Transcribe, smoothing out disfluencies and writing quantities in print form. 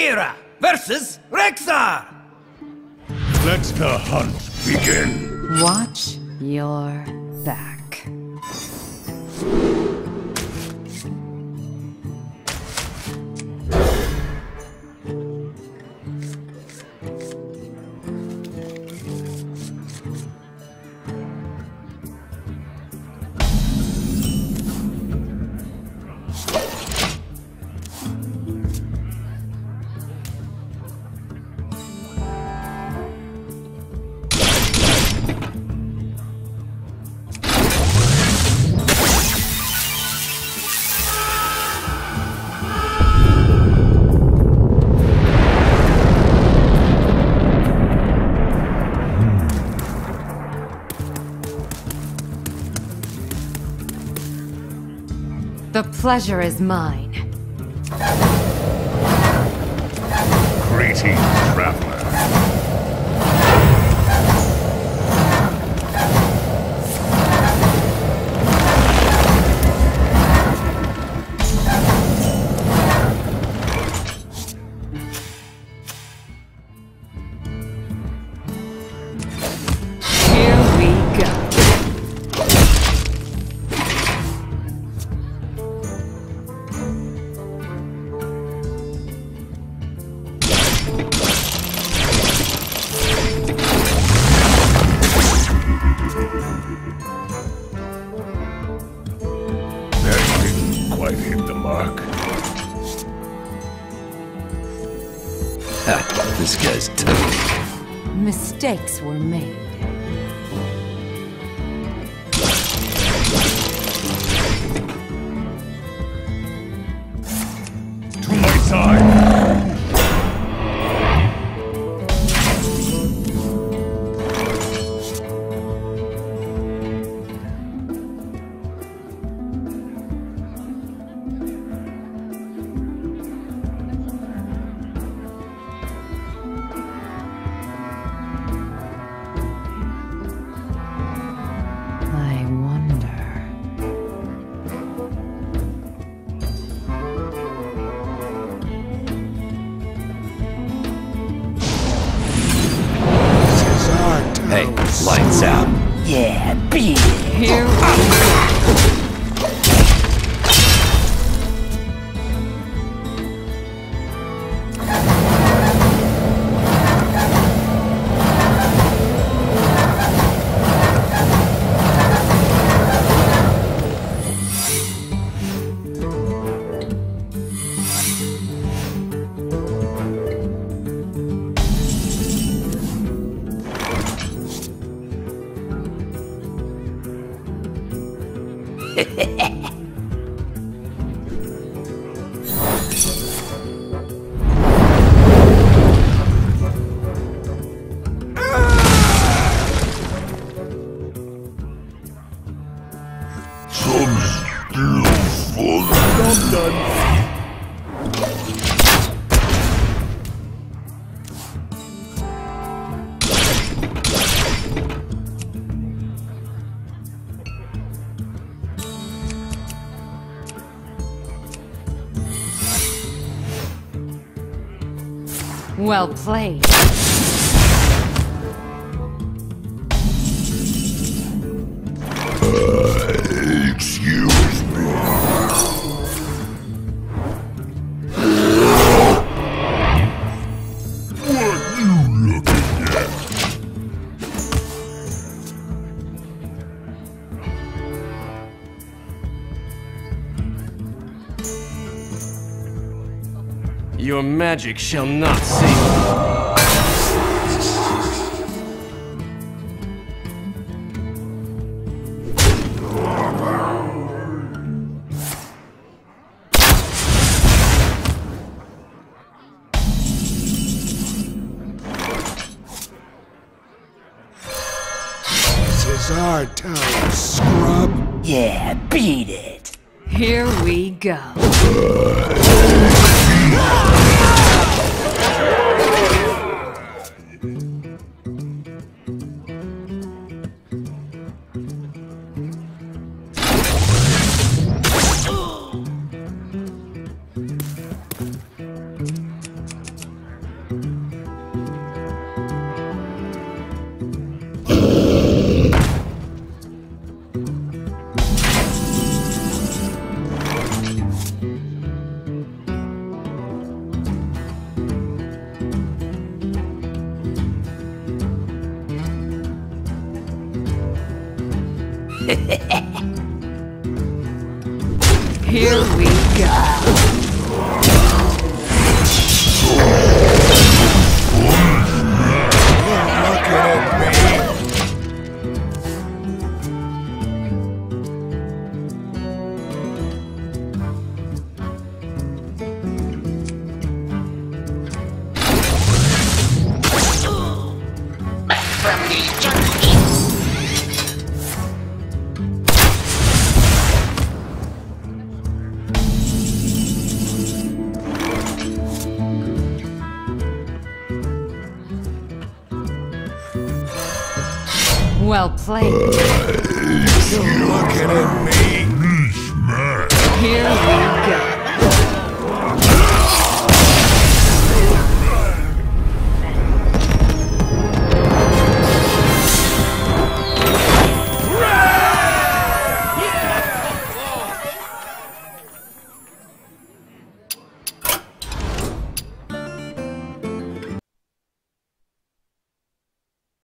Kira versus Rexar! Let the hunt begin. Watch your back. The pleasure is mine. Greetings, traveler. Here we go. That didn't quite hit the mark. This guy's tough. Mistakes were made. To my side! I wonder. Hey, lights out. Yeah, beat it. Here we go. Some still full. I'm done. Well played. Excuse me. What you looking at? Your magic shall not save me. This is our town, scrub. Yeah, beat it. Here we go. Here we go. Well played. You're looking at me. Here we go.